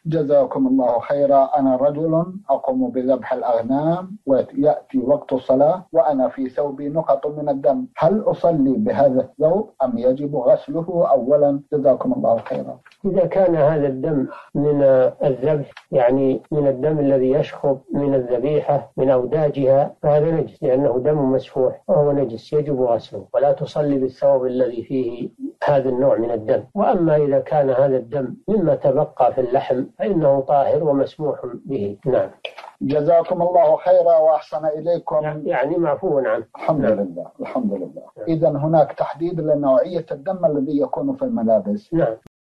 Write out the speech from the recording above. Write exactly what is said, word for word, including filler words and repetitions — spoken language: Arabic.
جزاكم الله خيرا. أنا رجل أقوم بذبح الأغنام ويأتي وقت الصلاة وأنا في ثوبي نقط من الدم، هل أصلي بهذا الثوب أم يجب غسله أولا؟ جزاكم الله خيرا. إذا كان هذا الدم من الذبح، يعني من الدم الذي يشخب من الذبيحة من أوداجها، فهذا نجس لأنه دم مسفوح وهو نجس يجب غسله، ولا تصلي بالثوب الذي فيه هذا النوع من الدم. وأما إذا كان هذا الدم مما تبقى في اللحم فإنه طاهر ومسموح به. نعم. جزاكم الله خيرا وأحسن إليكم. يعني معفو عنه. الحمد نعم. لله الحمد لله. إذن هناك تحديد لنوعية الدم الذي يكون في الملابس. نعم.